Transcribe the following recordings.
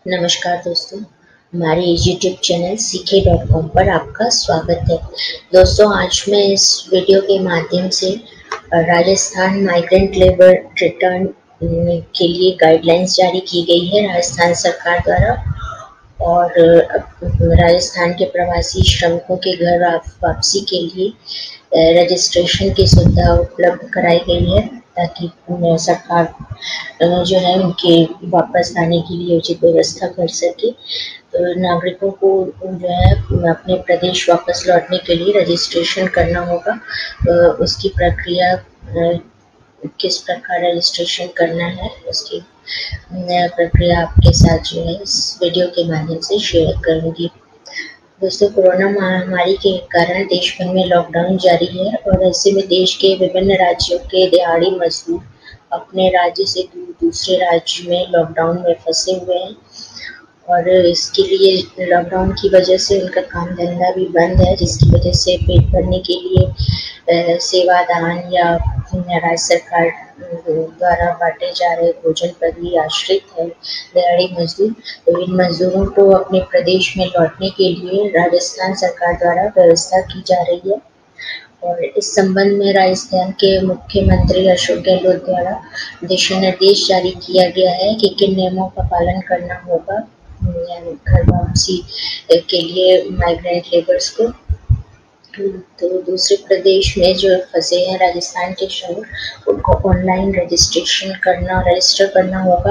नमस्कार दोस्तों, हमारे यूट्यूब चैनल सीखे.com पर आपका स्वागत है। दोस्तों, आज मैं इस वीडियो के माध्यम से राजस्थान माइग्रेंट लेबर रिटर्न के लिए गाइडलाइंस जारी की गई है राजस्थान सरकार द्वारा। और राजस्थान के प्रवासी श्रमिकों के घर वापसी के लिए रजिस्ट्रेशन की सुविधा उपलब्ध कराई गई है, ताकि सरकार जो है उनके वापस आने के लिए उचित व्यवस्था कर सके। तो नागरिकों को जो है अपने प्रदेश वापस लौटने के लिए रजिस्ट्रेशन करना होगा। उसकी प्रक्रिया किस प्रकार रजिस्ट्रेशन करना है, उसकी प्रक्रिया आपके साथ जो है इस वीडियो के माध्यम से शेयर करूंगी। दोस्तों, कोरोना महामारी के कारण देश भर में लॉकडाउन जारी है और ऐसे में देश के विभिन्न राज्यों के दिहाड़ी मजदूर अपने राज्य से दूसरे राज्य में लॉकडाउन में फंसे हुए हैं। और इसके लिए लॉकडाउन की वजह से उनका काम धंधा भी बंद है, जिसकी वजह से पेट भरने के लिए सेवादान या राज्य सरकार द्वारा बांटे जा रहे भोजन पर भी आश्रित है दिहाड़ी मजदूर। तो इन मजदूरों को अपने प्रदेश में लौटने के लिए राजस्थान सरकार द्वारा व्यवस्था की जा रही है। और इस संबंध में राजस्थान के मुख्यमंत्री अशोक गहलोत द्वारा दिशा निर्देश जारी किया गया है कि किन नियमों का पालन करना होगा घर वापसी के लिए माइग्रेंट लेबर्स को। तो दूसरे प्रदेश में जो फंसे हैं राजस्थान के श्रमिक, उनको ऑनलाइन रजिस्टर करना होगा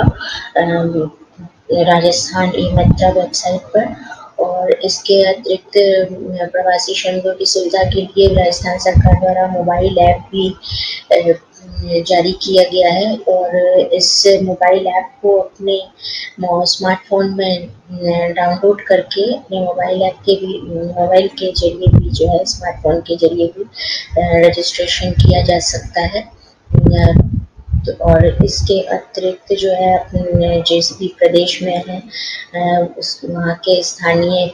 राजस्थान ई-मित्र वेबसाइट पर। और इसके अतिरिक्त प्रवासी श्रमिकों की सुविधा के लिए राजस्थान सरकार द्वारा मोबाइल ऐप भी जारी किया गया है। और इस मोबाइल ऐप को अपने स्मार्टफोन में डाउनलोड करके अपने मोबाइल के जरिए भी जो है स्मार्टफोन के जरिए भी रजिस्ट्रेशन किया जा सकता है। और इसके अतिरिक्त जो है अपने जिस भी प्रदेश में है वहाँ के स्थानीय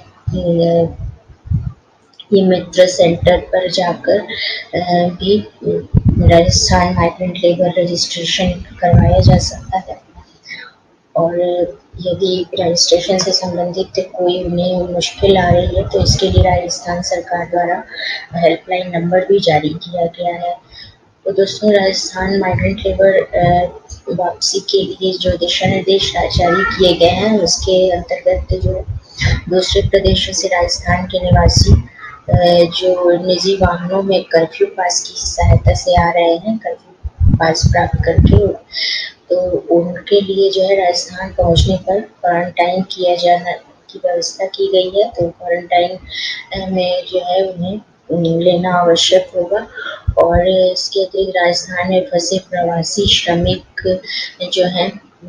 ई-मित्र सेंटर पर जाकर भी राजस्थान माइग्रेंट लेबर रजिस्ट्रेशन करवाया जा सकता है। और यदि रजिस्ट्रेशन से संबंधित कोई उन्हें मुश्किल आ रही है, तो इसके लिए राजस्थान सरकार द्वारा हेल्पलाइन नंबर भी जारी किया गया है। तो दोस्तों, राजस्थान माइग्रेंट लेबर वापसी के लिए जो दिशा निर्देश जारी किए गए हैं, उसके अंतर्गत जो दूसरे प्रदेशों से राजस्थान के निवासी जो निजी वाहनों में कर्फ्यू पास की सहायता से आ रहे हैं, कर्फ्यू पास प्राप्त करके, तो उनके लिए जो है राजस्थान पहुंचने पर क्वारंटाइन किया जाना की व्यवस्था की गई है। तो क्वारंटाइन में जो है उन्हें लेना आवश्यक होगा। और इसके अतिरिक्त राजस्थान में फंसे प्रवासी श्रमिक जो हैं,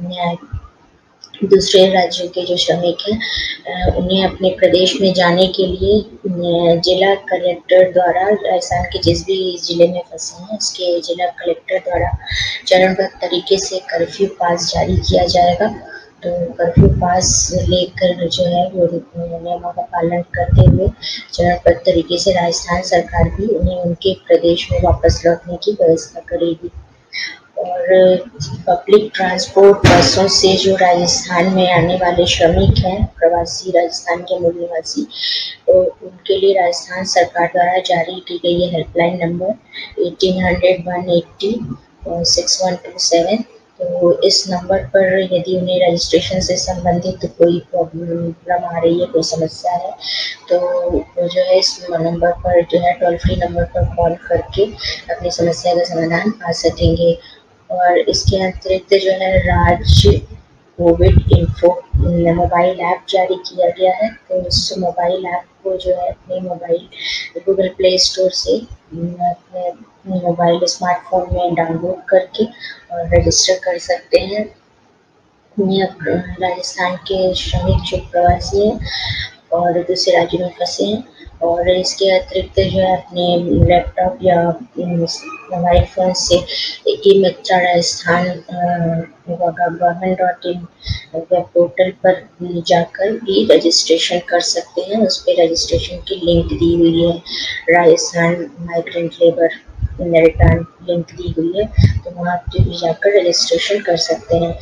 दूसरे राज्यों के जो श्रमिक हैं, उन्हें अपने प्रदेश में जाने के लिए जिला कलेक्टर द्वारा राजस्थान के जिस भी जिले में फंसे हैं उसके जिला कलेक्टर द्वारा चरणबद्ध तरीके से कर्फ्यू पास जारी किया जाएगा। तो कर्फ्यू पास लेकर जो है वो नियमों का पालन करते हुए चरणबद्ध तरीके से राजस्थान सरकार भी उन्हें उनके प्रदेश में वापस लौटने की व्यवस्था करेगी। और पब्लिक ट्रांसपोर्ट बसों से जो राजस्थान में आने वाले श्रमिक हैं, प्रवासी राजस्थान के मूल निवासी, तो उनके लिए राजस्थान सरकार द्वारा जारी की गई है हेल्पलाइन नंबर 1800-180 6127। तो इस नंबर पर यदि उन्हें रजिस्ट्रेशन से संबंधित कोई प्रॉब्लम आ रही है, कोई समस्या है, तो जो है इस नंबर पर जो है टोल फ्री नंबर पर कॉल करके अपनी समस्या का समाधान पा सकेंगे। और इसके अतिरिक्त जो है राज्य कोविड इन्फो मोबाइल ऐप जारी किया गया है। तो इस मोबाइल ऐप को जो है अपने मोबाइल गूगल प्ले स्टोर से अपने मोबाइल स्मार्टफोन में डाउनलोड करके और रजिस्टर कर सकते हैं। राजस्थान के श्रमिक जो प्रवासी हैं और दूसरे राज्यों में फंसे हैं, और इसके अतिरिक्त जो है अपने लैपटॉप या मोबाइल फ़ोन से eMitra Rajasthan government.in web portal पर जाकर भी रजिस्ट्रेशन कर सकते हैं। उस पर रजिस्ट्रेशन की लिंक दी हुई है, Rajasthan migrant labour return link दी हुई है, तो वहाँ पर जाकर रजिस्ट्रेशन कर सकते हैं।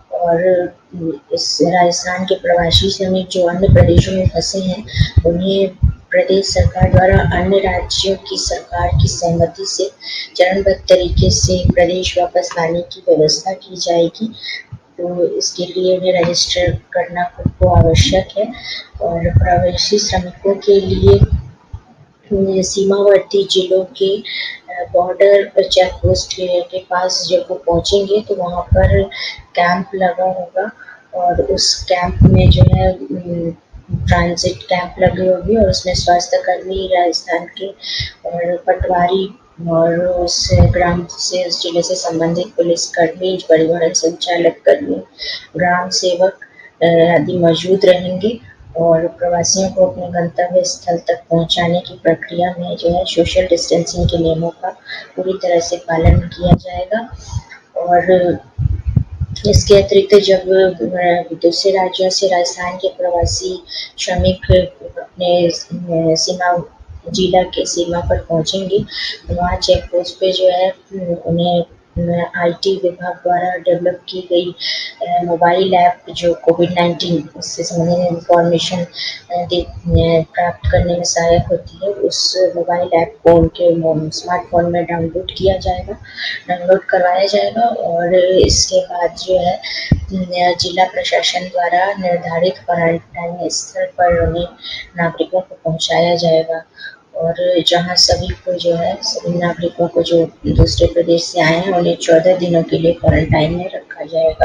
और इस राजस्थान के प्रवासी श्रमिक जो अन्य प्रदेशों में फंसे हैं, उन्हें प्रदेश सरकार द्वारा अन्य राज्यों की सरकार की सहमति से चरणबद्ध तरीके से प्रदेश वापस लाने की व्यवस्था की जाएगी। तो इसके लिए उन्हें रजिस्टर करना खुद को आवश्यक है। और प्रवासी श्रमिकों के लिए सीमावर्ती जिलों के बॉर्डर चेक पोस्ट के पास जब वो पहुंचेंगे तो वहाँ पर कैंप लगा होगा, और उस कैंप में जो है ट्रांजिट कैंप लगी होगी, और उसमें स्वास्थ्य कर्मी राजस्थान के और पटवारी और उस ग्राम से उस जिले से संबंधित पुलिस कर्मी, परिवहन संचालक कर्मी, ग्राम सेवक आदि मौजूद रहेंगे। और प्रवासियों को अपने गंतव्य स्थल तक पहुंचाने की प्रक्रिया में जो है सोशल डिस्टेंसिंग के नियमों का पूरी तरह से पालन किया जाएगा। और इसके अतिरिक्त जब दूसरे राज्यों से राजस्थान के प्रवासी श्रमिक अपने सीमा जिला के सीमा पर पहुंचेंगे तो वहाँ चेक पोस्ट पे जो है उन्हें IT विभाग द्वारा डेवलप की गई मोबाइल ऐप जो कोविड-19 से संबंधित इंफॉर्मेशन प्राप्त करने में सहायक होती है, उस मोबाइल ऐप को उनके स्मार्टफोन में डाउनलोड करवाया जाएगा। और इसके बाद जो है जिला प्रशासन द्वारा निर्धारित क्वारंटाइन स्थल पर उन्हें नागरिकों को पहुंचाया जाएगा। और जहां सभी को जो है सभी नागरिकों को जो दूसरे प्रदेश से आए हैं उन्हें 14 दिनों के लिए क्वारंटाइन में रखा जाएगा।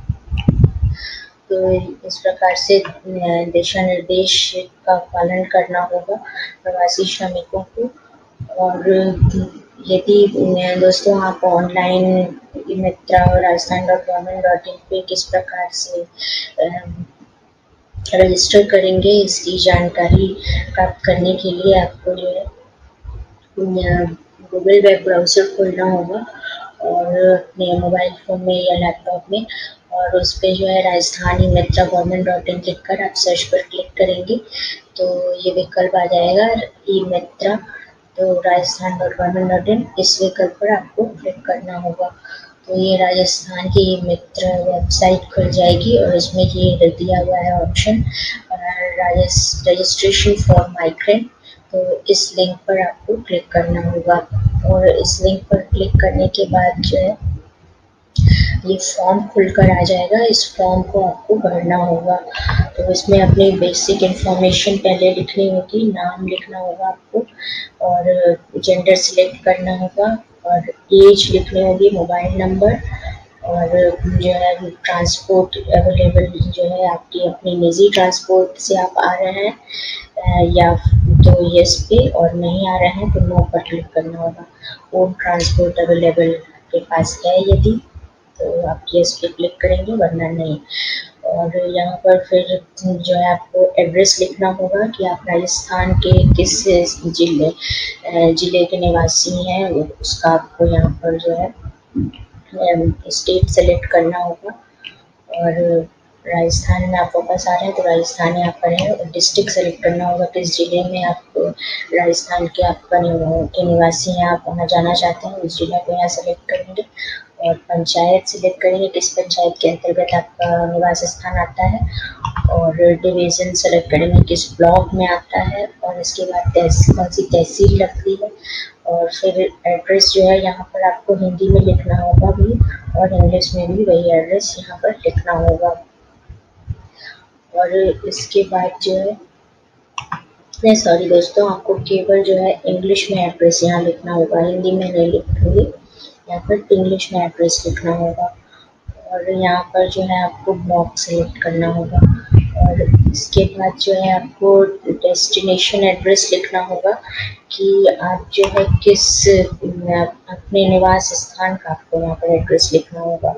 तो इस प्रकार से दिशा निर्देश का पालन करना होगा प्रवासी श्रमिकों को। और यदि दोस्तों आप ऑनलाइन ई-मित्रा और rajasthan.government.in पे किस प्रकार से रजिस्टर करेंगे, इसकी जानकारी प्राप्त करने के लिए आपको जो है गूगल वेब ब्राउज़र खोलना होगा और अपने मोबाइल फ़ोन में या लैपटॉप में, और उस पर जो है राजस्थान ई-मित्रा government.in लिख कर आप सर्च पर क्लिक करेंगे तो ये विकल्प आ जाएगा ई-मित्रा, तो राजस्थान.government.in इस विकल्प पर आपको क्लिक करना होगा। तो ये राजस्थान की ई-मित्रा वेबसाइट खुल जाएगी और इसमें ये दिया हुआ है ऑप्शन रजिस्ट्रेशन फॉर माइग्रेंट, तो इस लिंक पर आपको क्लिक करना होगा। और इस लिंक पर क्लिक करने के बाद जो है ये फॉर्म खुलकर आ जाएगा, इस फॉर्म को आपको भरना होगा। तो इसमें अपनी बेसिक इन्फॉर्मेशन पहले लिखनी होगी, नाम लिखना होगा आपको, और जेंडर सिलेक्ट करना होगा, और एज लिखनी होगी, मोबाइल नंबर, और जो है ट्रांसपोर्ट अवेलेबल जो है आपकी अपनी निजी ट्रांसपोर्ट से आप आ रहे हैं या तो यस पे, और नहीं आ रहे हैं तो नो पर क्लिक करना होगा। ओन ट्रांसपोर्ट अवेलेबल के पास है यदि तो आप यस पे क्लिक करेंगे, वरना नहीं। और यहाँ पर फिर जो है आपको एड्रेस लिखना होगा कि आप राजस्थान के किस जिले के निवासी हैं, उसका आपको यहाँ पर जो है स्टेट सेलेक्ट करना होगा। और राजस्थान में आप वापस आ रहे हैं तो राजस्थान यहाँ पर है, और डिस्ट्रिक्ट सेलेक्ट करना होगा किस जिले में आप राजस्थान के आपका के निवासी हैं, आप वहाँ जाना चाहते हैं, उस जिले को यहाँ सेलेक्ट करेंगे। और पंचायत सिलेक्ट करेंगे किस पंचायत के अंतर्गत आपका निवास स्थान आता है, और डिवीज़न सेलेक्ट करेंगे किस ब्लॉक में आता है, और इसके बाद कौन सी तहसील लगती है। और फिर एड्रेस जो है यहाँ पर आपको हिंदी में लिखना होगा भी, और इंग्लिश में भी वही एड्रेस यहाँ पर लिखना होगा। और इसके बाद जो है सॉरी दोस्तों, आपको केवल जो है इंग्लिश में एड्रेस यहाँ लिखना होगा, हिंदी में नहीं लिखेंगे, यहाँ पर इंग्लिश में एड्रेस लिखना होगा। और यहाँ पर जो है आपको ब्लॉक सेलेक्ट करना होगा। और इसके बाद जो है आपको डेस्टिनेशन एड्रेस लिखना होगा कि आप जो है किस अपने निवास स्थान का आपको यहाँ पर एड्रेस लिखना होगा।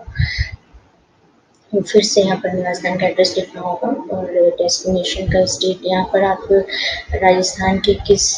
फिर से यहाँ पर निवास स्थान का एड्रेस लिखना होगा, और डेस्टिनेशन का स्टेट यहाँ पर आप राजस्थान के किस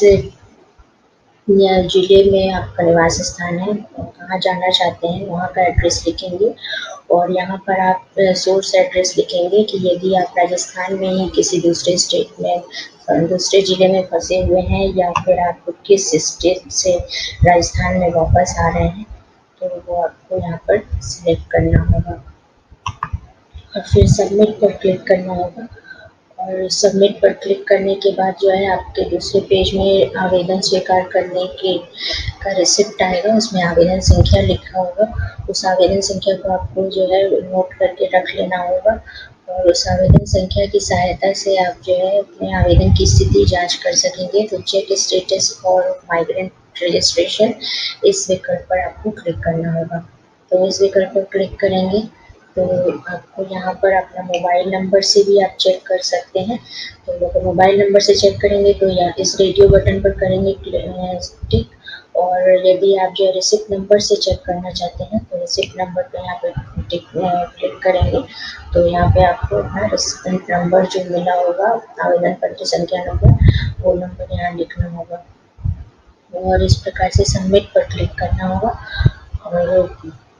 जिले में आपका निवास स्थान है, कहाँ जाना चाहते हैं, वहाँ का एड्रेस लिखेंगे। और यहाँ पर आप सोर्स एड्रेस लिखेंगे कि यदि आप राजस्थान में ही किसी दूसरे स्टेट में दूसरे ज़िले में फंसे हुए हैं, या फिर आप किस स्टेट से राजस्थान में वापस आ रहे हैं, तो वो आपको यहाँ पर सिलेक्ट करना होगा। और फिर सबमिट पर क्लिक करना होगा। और सबमिट पर क्लिक करने के बाद जो है आपके दूसरे पेज में आवेदन स्वीकार करने के का रिसिप्ट आएगा, उसमें आवेदन संख्या लिखा होगा। उस आवेदन संख्या को आपको जो है नोट करके रख लेना होगा और उस आवेदन संख्या की सहायता से आप जो है अपने आवेदन की स्थिति जांच कर सकेंगे। तो check status for migrant registration, इस विकल्प पर आपको क्लिक करना होगा। तो इस विकल्प पर क्लिक करेंगे तो आपको यहाँ पर अपना मोबाइल नंबर से भी आप चेक कर सकते हैं। तो अगर मोबाइल नंबर से चेक करेंगे तो यहाँ इस रेडियो बटन पर करेंगे टिक, और यदि आप जो है रिसिप्ट नंबर से चेक करना चाहते हैं तो रिसिप्ट नंबर पे यहाँ पे क्लिक करेंगे। तो यहाँ पे आपको अपना रिसिप्ट नंबर जो मिला होगा आवेदन पत्र संख्या नंबर, वो नंबर यहाँ लिखना होगा और इस प्रकार से सबमिट पर क्लिक करना होगा। और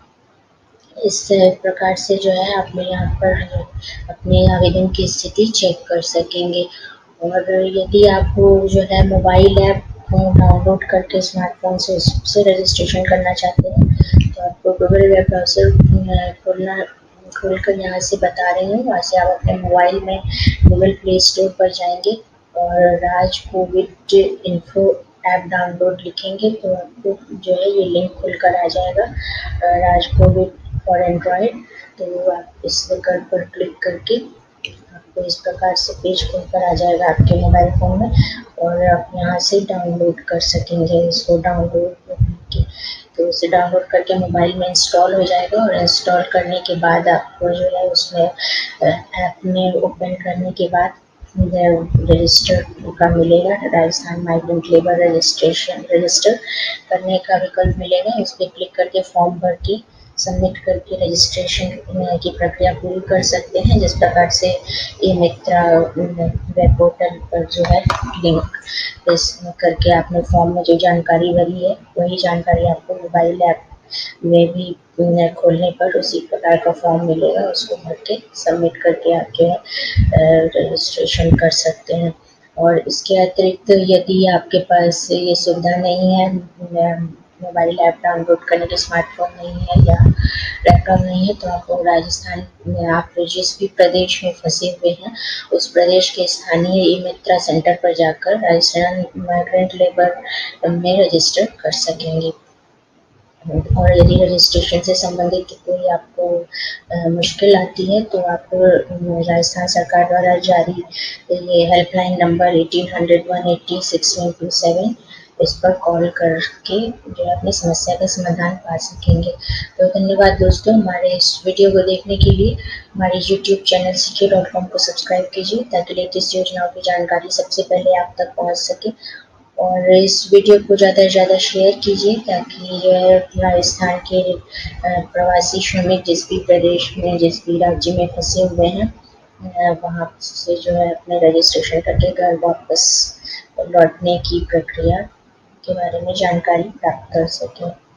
इस प्रकार से जो है आप यहाँ पर अपने आवेदन की स्थिति चेक कर सकेंगे। और यदि आप जो है मोबाइल ऐप डाउनलोड करके स्मार्टफोन से उससे रजिस्ट्रेशन करना चाहते हैं तो आपको गूगल वेब ब्राउज़र खोलकर यहाँ से बता रहे हैं, वहाँ से आप अपने मोबाइल में गूगल प्ले स्टोर पर जाएंगे और Raj covid info app download लिखेंगे तो आपको जो है ये लिंक खुलकर आ जाएगा, राज कोविड फॉर एंड्रॉयड। तो आप इस विकल्प पर क्लिक करके आपको इस प्रकार से पेज खुलकर आ जाएगा आपके मोबाइल फ़ोन में और आप यहाँ से डाउनलोड कर सकेंगे इसको। डाउनलोड की तो इसे डाउनलोड करके मोबाइल में इंस्टॉल हो जाएगा और इंस्टॉल करने के बाद आपको जो है उसमें ऐप में ओपन करने के बाद रजिस्टर का मिलेगा, राजस्थान माइग्रेंट लेबर रजिस्टर करने का विकल्प मिलेगा। इस पर क्लिक करके फॉर्म भर के सबमिट करके रजिस्ट्रेशन की प्रक्रिया पूरी कर सकते हैं। जिस प्रकार से ई मित्रा वेब पोर्टल पर जो है लिंक प्रेस करके आपने फॉर्म में जो जानकारी भरी है वही जानकारी आपको मोबाइल ऐप में भी खोलने पर उसी प्रकार का फॉर्म मिलेगा, उसको भर के सबमिट करके आप जो है रजिस्ट्रेशन कर सकते हैं। और इसके अतिरिक्त यदि आपके पास ये सुविधा नहीं है, मोबाइल ऐप डाउनलोड करने के स्मार्टफोन नहीं है या लैपटॉप नहीं है, तो आपको राजस्थान में आप जिस भी प्रदेश में फंसे हुए हैं उस प्रदेश के स्थानीय ई मित्रा सेंटर पर जाकर राजस्थान माइग्रेंट लेबर में रजिस्टर कर सकेंगे। और यदि रजिस्ट्रेशन से संबंधित कोई आपको मुश्किल आती है तो आप राजस्थान सरकार द्वारा जारी ये हेल्पलाइन नंबर 1800-180-6127 इस पर कॉल करके जो अपनी समस्या का समाधान पा सकेंगे। तो धन्यवाद दोस्तों, हमारे इस वीडियो को देखने के लिए हमारे YouTube चैनल ck.com को सब्सक्राइब कीजिए ताकि लेटेस्ट योजनाओं की जानकारी सबसे पहले आप तक पहुंच सके। और इस वीडियो को ज़्यादा से ज़्यादा शेयर कीजिए ताकि जो है राजस्थान के प्रवासी श्रमिक जिस भी प्रदेश में जिस भी राज्य में फंसे हुए हैं वहाँ से जो है अपने रजिस्ट्रेशन करके घर वापस लौटने की प्रक्रिया के बारे में जानकारी प्राप्त कर सकें।